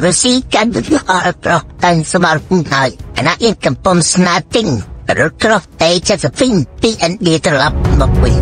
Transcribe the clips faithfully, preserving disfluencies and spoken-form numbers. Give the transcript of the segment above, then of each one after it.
រុស្ស៊ីកាន់វិលអល់ប្រោះតាំងសមរភូមិហើយអាណាអ៊ីនកំពុងស្នើទិញរថក្រោះអេเจ็ดสิบពីឥណ្ឌាត្រឡប់មកវិញ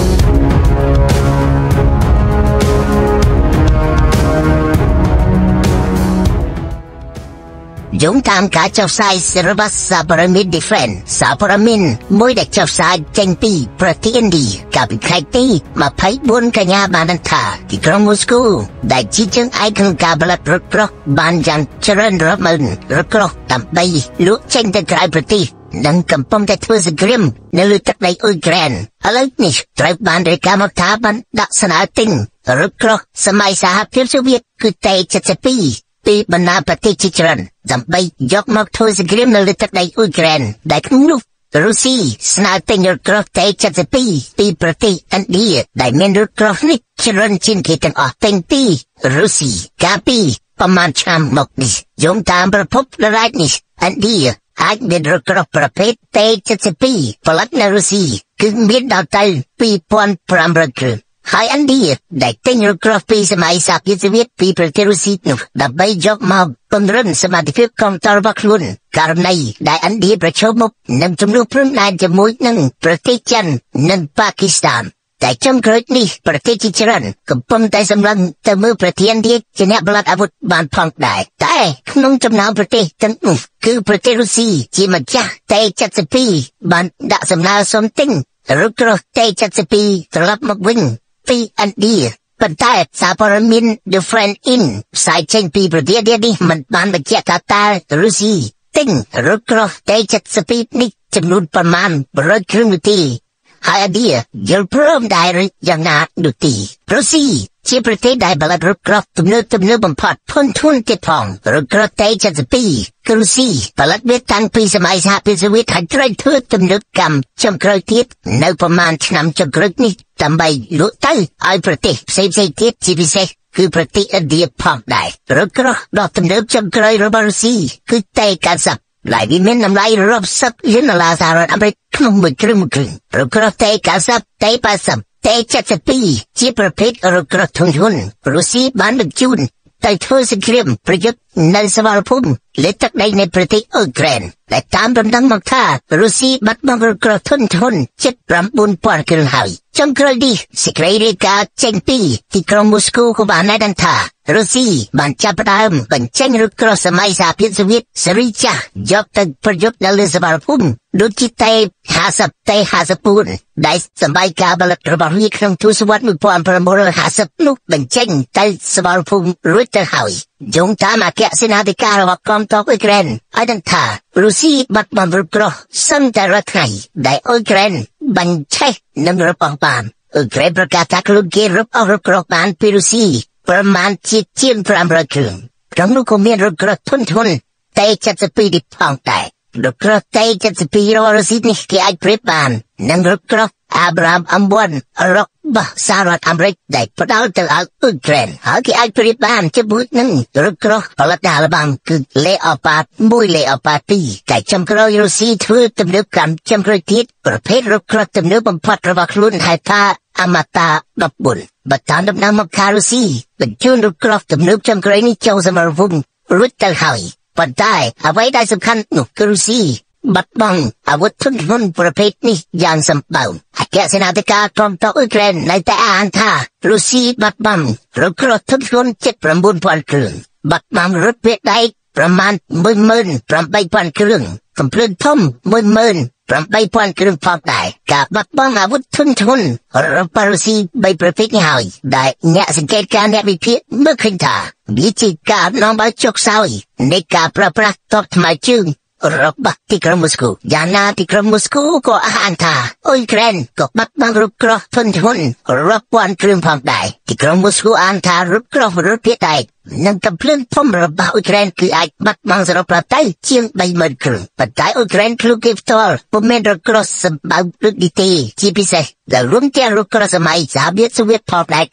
យោងតាមការចុះផ្សាយរបស់សារព័ត៌មាន Defense សារព័ត៌មានមួយដែលចុះផ្សាយចេញពីប្រទេសឥណ្ឌាកាលពីខែទីยี่สิบสี่កញ្ញាបានថាទីក្រុងមូស្គូដែលជាជើងឯកក្នុងការផលិតរថក្រោះបានយ៉ាងច្រើនរាប់ម៉ឺនរថក្រោះដើម្បីលក់ចេញទៅក្រៅប្រទេសនិងកំពុងតែធ្វើសង្គ្រាមនៅលើទឹកដីអ៊ុយក្រែនឥឡូវនេះត្រូវបានរាយការណ៍មកថាបានដាក់ស្នើទិញរថក្រោះសម័យសហភាពសូវៀតគឺតេเจ็ดสิบពីបណ្ដាប្រទេសជាច្រើនដើម្បីយកមកធ្វើសង្គ្រាមនៅលើទឹកដីអ៊ុយក្រែនដែលក្នុងនោះរុស្ស៊ីស្នើទិញរថក្រោះតេเจ็ดสิบពីប្រទេសឥណ្ឌាដែលមានរថក្រោះនេះច្រើនជាងគេទាំងអស់ទាំងពីររុស្ស៊ីកាលពីប្រមាណឆ្នាំមកនេះយោងតាមប្រភពដរាបនេះឥណ្ឌាអាចមានរថក្រោះប្រភេទតេเจ็ดสิบផលិតនៅរុស្ស៊ីគឺមានដល់ទៅពីរពាន់ប្រាំរយគ្រឿងហើយឥណ្ឌាដែលទិញរថក្រោះពីសម័យសហភាពសូវៀតពីប្រទេសរុស្ស៊ីនោះដើម្បីយកមកពង្រឹងសមត្ថភាពកងទ័ពរបស់ខ្លួនករណីដែលឥណ្ឌាប្រឈមមុខនឹងចំនួនព្រំដែនជាមួយនឹងប្រទេសចិននិងប៉ាគីស្ថានតែចុងក្រោយនេះប្រទេសជាច្រើនកំពុងតែសម្លឹងទៅមើលប្រទេសឥណ្ឌាជាអ្នកផលិតអាវុធបានផងដែរតែក្នុងចំណោមប្រទេសទាំងនោះគឺប្រទេសរុស្ស៊ីជាម្ចាស់តេเจ็ดสิบបានដាក់សំណើសុំទិញរថក្រោះតេเจ็ดสิบត្រឡប់មកវិញពីឥណ្ឌាប៉ុន្តែសារព័ត៌មាន The Friend In ផ្សាយចេញពីប្រទេសនេះមិនបានបញ្ជាក់ថាតើរុស្ស៊ីទិញរថក្រោះតេเจ็ดสิบនេះចំនួនប្រមាណរយគ្រឿងនោះទេហើយឥណ្ឌាយល់ព្រមដែរយ៉ាងណានោះទេរុស្ស៊ីជាប្រទេសដែលផលិតរថក្រោះទំនើបទំនើបបំផុតធន់ធន់ទៀតផងរថក្រោះតេเจ็ดสิบគឺរុស្ស៊ីផលិតវាតាំងពីសម័យសហភាពសូវៀតហើយត្រូវធ្វើទំនើបកម្មចុងក្រោយទៀតនៅប្រមាណឆ្នាំចុងក្រោយនេះដើម្បីលក់ទៅឲ្យប្រទេសផ្សេងៗទៀតជាពិសេសគឺប្រទេសឥណ្ឌាផងដែររថក្រោះដ៏ទំនើបចុងក្រោយរបស់រុស្ស៊ីគឺតេเก้าสิบlại vì miền Nam lại rộp sắp liên là sao rồi anh biết không một krưng một krưng rồi có tê cả sắp tê ba sắp tê chặt sắp pi chỉประเภทrồi có thùng thun rồi xí bán được chun tại thôi sự kiềm project nơi sao vào phun lấy tất đâyในประเทศอุกรานแต่ตามดังๆมาท่ารัสเซียบัดมาก็กระทุนทุนเจ็ดปรำบุญปอนกิลหายจงกระดีสิกรายกาเจงปีที่กรุงมอสโกก็บานในดันท่ารัสเซียบันจับดามบันเจงรุกรสมัยสหภาพโซเวียตสริจ่ายกตึกประยุทธ์ในเลสบาร์พุ่มดูจิตเตหาสับเตหาสับปูนได้สมัยกาบลตระบารีครั้งทุสวัสดิ์มือปอนประมรหาสับนุบันเจงเตสบาร์พุ่มรุ่ยเตหายจงตามอาเกษนาธิการระกองทัพอุกรานไอ้ดันท่ารัสเซียบัดมารุกรสังแต่รัฐไทยได้อุกรานบันเชนำรบปองปามอุกรานประกาศทักลุกเกรบเอารบกรบานพิรุซีประมาณจิตเจียนพรำระครึงครั้งนู้นก็มีรบกรทุนทุนเตจัดสปีดิพองแต่รบกรเตจัดสปีรอรัสเซียนี่แกไอพริบานนั่งรบกรอับรามอัมวันรบบะสหรัฐอเมริกได้พดเอาแต่เอาอุกรานหาแกไอพริบานจะพูดนั่งรบกรพลัดดาลบังคือเลอปาดมุยเลอปาตีแต่จำกรรัสเซียถือตำเนือกรรมจำกรทิศประเภทรบกรตำเนือบำพัดระวักลุ่นไฮท่าอมตะดับบุญบัดตานดำน้ำมาคารุซีเป็นจุนรุกรอบตำเนือบจำกรนี่เจ้าสมรภูมิรุตเตอร์หายปัดได้เอาไว้ได้สำคัญหนุกรุซีบัดบังอาวุธทุนทุนประเภทนี้อย่างสมบูรณ์แกเสนาธิการกองทัพอุกรานในแต่อ่านท่ารุซีบัดบังรุกรอบทุนทุนเจ็ดประมูลพันเครื่องบัดบังรุดเวทได้ประมาณหมื่นหมื่นประมาณพันเครื่องกำเพลินท่อมหมื่นหมื่นประมาณพันเครื่องพอได้กับบัดบังอาวุธทุนทุนรบรุซีใบประเภทนี้หายได้เนี่ยสังเกตการณ์วิพิเมื่อขึ้นท่าวิธีการน้องใบจกสาวในการประพฤติต่อทำไมจึงรบที่กรุงมอสโกยานาที่กรุงมอสโกก็อ่านท่าอุกรานก็บัดบังรบกรทุนทุนรบวันเครื่องพอได้ที่กรุงมอสโกอ่านท่ารบกรรถเพียได้นั่งกับเพื่อนพ่อมรบอุกรานคือไอ้บัดบังสรบประเทศเชียงใบเหมือนครึ่งปัจจัยอุกรานคลุกเก็บตัวผมไม่รบกรสบายรุดดีทีจีพิเศษแต่รวมเจ้ารบกรสมัยสหภาพโซเวียตพอได้กลุ่มเก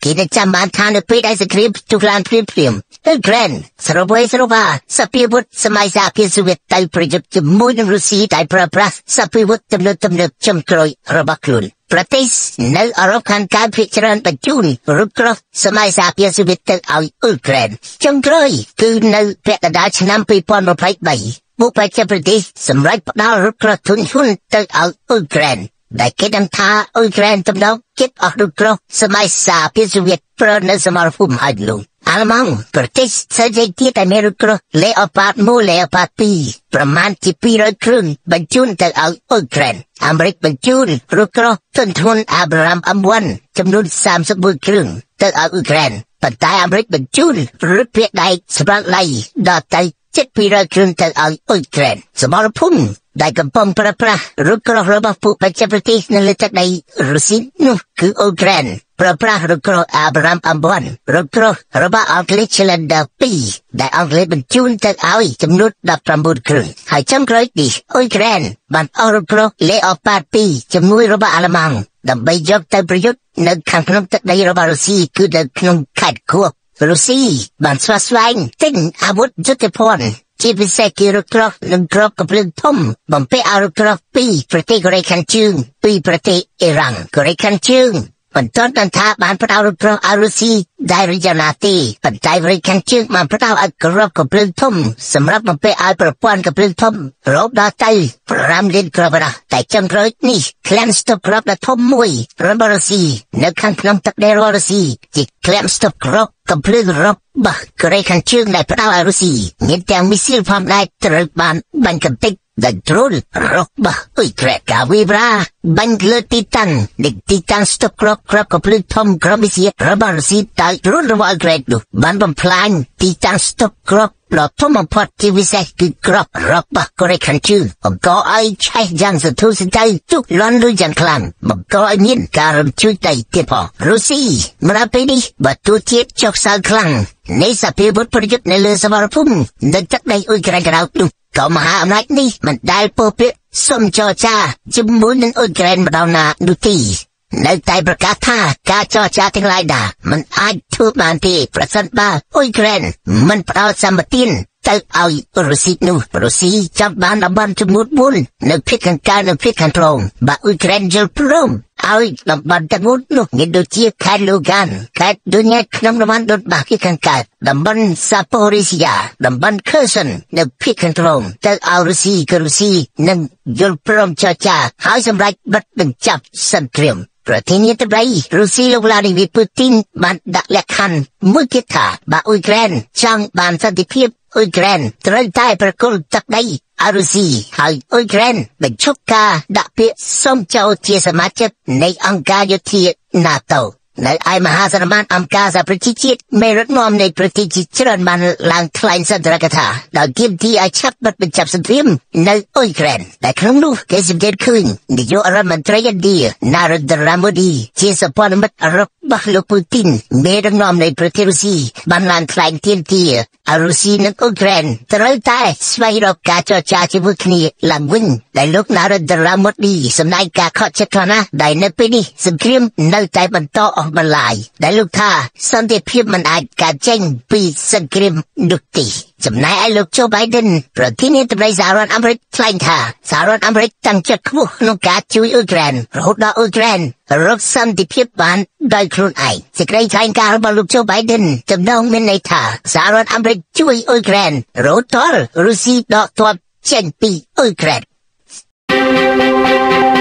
គេនឹងចាំបានថានៅពេលដែលសង្គ្រាមទូកឡើងភ្លាមភ្លាមអ៊ុយក្រែនសរុបវិញសរុបថាសភាវុធសម័យសហភាពសូវៀតតែប្រយុទ្ធជាមួយនឹងរុស្ស៊ីដែលប្រើប្រាស់សភាវុធទំនើបទំនើបចុងក្រោយរបស់ខ្លួនប្រទេសនៅអឺរ៉ុបខាងកើតភាគច្រើនបញ្ជូនរថក្រោះសម័យសហភាពសូវៀតទៅឲ្យអ៊ុយក្រែនចុងក្រោយគឺនៅពាក់កណ្ដាលឆ្នាំពីរពាន់ยี่สิบสามបុព្វជិប្រទេសសម្រាប់ផ្ដល់រថក្រោះធុនធ្ងន់ទៅឲ្យអ៊ុយក្រែនដែលគេដឹងថាអ៊ុយក្រែនទំនងគិតអស់រថក្រោះសម័យសហភាពសូវៀតប្រើនៅសមរភូមិហើយលងអាល្លឺម៉ង់ប្រទេសសេរីទៀតតែមានរថក្រោះលេអូប៉ាតមួយលេអូប៉ាតពីរប្រមាណជាពីររយគ្រឿងបញ្ជូនទៅឲ្យអ៊ុយក្រែនអាមេរិកបញ្ជូនរថក្រោះទន់ធ្ងន់អាប់រ៉ាហាំ em one ចំនួនសាមសិបមួយគ្រឿងទៅឲ្យអ៊ុយក្រែនប៉ុន្តែអាមេរិកបញ្ជូនរថភេទដែកសម្រាប់ឡៃដល់ទៅជិតពីររយគ្រឿងទៅឲ្យអ៊ុយក្រែនសមរភូមិដែលកំពុងប្រើប្រាស់រថក្រោះរបស់ពួកបច្ចេកប្រទេសនៅលើទឹកដីរុស្ស៊ីនោះគឺអ៊ុយក្រែនប្រើប្រាស់រថក្រោះ Abraham em one រថក្រោះរបស់អង់គ្លេស Challenger ពីរដែលអង់គ្លេសបញ្ជូនទៅឲ្យចំនួនដប់ប្រាំបួនគ្រឿងហើយចុងក្រោយនេះអ៊ុយក្រែនបានអស់រថក្រោះ Leopard ពីរជាមួយរបស់អាល្លឺម៉ង់ដើម្បីយកទៅប្រយុទ្ធនៅខាងក្នុងទឹកដីរបស់រុស្ស៊ីគឺនៅក្នុងខេត្តគួបរុស្ស៊ីបានស្វាស្វែងទិញអាវុធយុទ្ធភ័ណ្ឌជាពិសេសគឺរថក្រោះនិងគ្រាប់កាំភ្លើងធំបំពាក់ឲ្យរថក្រោះពីប្រទេសកូរ៉េខាងជើងពីប្រទេសអ៊ីរ៉ង់កូរ៉េខាងជើងបន្ទាប់ដល់ថាបានផ្ដល់រថក្រោះឲ្យរុស្ស៊ីដែលរយណាទីប៉ុន្តែកូរ៉េខាងជើងបានផ្ដល់ឲ្យគ្រាប់កាំភ្លើងធំសម្រាប់បំពាក់ឲ្យប្រព័ន្ធកាំភ្លើងធំរហូតដល់ទៅប្រាំលានគ្រាប់ណាស់តែចុងក្រោយនេះក្លាំស្តុបគ្រាប់ដ៏ធំមួយរបស់រុស្ស៊ីនៅខាងក្នុងទឹកដីរបស់រុស្ស៊ីជាក្លាំស្តុបគ្រាប់កាំភ្លើងរបស់កូរ៉េខាងជើងដែលផ្ដល់ឲ្យរុស្ស៊ីមានទាំងមីស៊ីលផងដែរត្រូវបានបាញ់កំទេចដែលដ្រូនរបស់អ៊ុយក្រែនកាវីបរាបាញ់លើទីតាំងនៃទីតាំងស្តុបគ្រាប់គ្រាប់កាំភ្លើងធំគ្រាប់មីស៊ីលរបស់រុស្ស៊ីតែដ្រូនរបស់អ៊ុយក្រែននោះបានបំផ្លាញទីតាំងស្តុបគ្រាប់ដ៏ធំបំផុតជាពិសេសគឺគ្រាប់របស់កូរ៉េខាងជើងបង្កឲ្យឆេះយ៉ាងសន្ធោសន្ធៅទុកលន់ឬយ៉ាងខ្លាំងបង្កឲ្យមានការរំជួយដៃទៀតផងរុស្ស៊ីម្ដងពេលនេះបើទូជាតិចុះខ្សោយខ្លាំងនៃសភាវុធប្រយុទ្ធនៅលើសមរភូមិនៅទឹកដីអ៊ុយក្រែនក្រៅនោះក៏មហាអំណាចនេះមិនដែលពោលពាក្យសុំចរចាជាមួយនឹងអ៊ុយក្រែនម្ដងណានោះទេនៅតែប្រកាសថាការចរចាទាំងឡាយដែរមិនអាចធ្វើបានទេប្រសិនបើអ៊ុយក្រែនមិនផ្ដល់សម្បទានទៅឲ្យរុស្ស៊ីនោះរុស្ស៊ីចាប់បានតំបន់ចំនួនបួននៅភាគខាងកើតនិងភាគខាងត្បូងបើអ៊ុយក្រែនយល់ព្រមឲ្យតំបន់ទាំងមូលនោះមានដូចជាខេត្តលូហ្គានខេត្តដូញេតក្នុងតំបន់ដុតបាភាគខាងកើតតំបន់សាប៉ូរីស៊ីយ៉ាតំបន់ខឺសិននៅភាគខាងត្បូងទៅឲ្យរុស្ស៊ីគឺរុស្ស៊ីនឹងយល់ព្រមចរចាហើយសម្រេចបិទបញ្ចប់សង្គ្រាមប្រធានាធិបតីរុស្ស៊ីលោកវ្លាឌីមៀរពូទីនបានដាក់លក្ខខណ្ឌមួយទៀតថាបើអ៊ុយក្រែនចង់បានសន្តិភាពអ៊ុយក្រែនត្រូវតែប្រគល់ទឹកដីឲ្យរុស្ស៊ីហើយអ៊ុយក្រែនបញ្ឈប់ការដាក់ពាក្យសុំចូលជាសមាជិកនៃអង្គការយោធា NATO នៅឯមហាសន្និបាតអង្គការសហប្រជាជាតិមេរដ្ឋនាំនៃប្រទេសជាច្រើនបានឡើងថ្លែងសន្ទរកថាដោយគៀមទីឲ្យឆាប់បិទបញ្ចប់សង្គ្រាមនៅអ៊ុយក្រែនតែក្នុងនោះគេសង្កេតឃើញនាយករដ្ឋមន្ត្រីឥណ្ឌា Narendra Modi ជាសព្វនិមិត្តរបស់លោកពូទីនមេដឹកនាំនៃប្រទេសរុស្ស៊ីបានឡើងថ្លែងទាមទារឲ្យរុស្ស៊ីនិងអ៊ុយក្រែនត្រូវតែស្វែងរកការចរចាជាមួយគ្នាឡើងវិញដែលលោក Narendra Modi សម្ដែងការខកចិត្តខ្លាំងណាស់ដែលនៅពេលនេះសង្គ្រាមនៅតែបន្តអស់បន្លាយដែលលោកថាសន្តិភាពមិនអាចកើតចេញពីសង្គ្រាមនោះទេចំណែកឯលោក Joe Biden ប្រធានាធិបតីសហរដ្ឋអាមេរិកថ្លែងថាសហរដ្ឋអាមេរិកតាំងចិត្តខ្ពស់ក្នុងការជួយអ៊ុយក្រែនរហូតដល់អ៊ុយក្រែនរកសន្តិភាពបានដោយខ្លួនឯងសេចក្តីថ្លែងការណ៍របស់លោក Joe Biden ចំណងមានន័យថាសហរដ្ឋអាមេរិកជួយអ៊ុយក្រែនរហូតដល់រុស្ស៊ីដកទ័ពចេញពីអ៊ុយក្រែន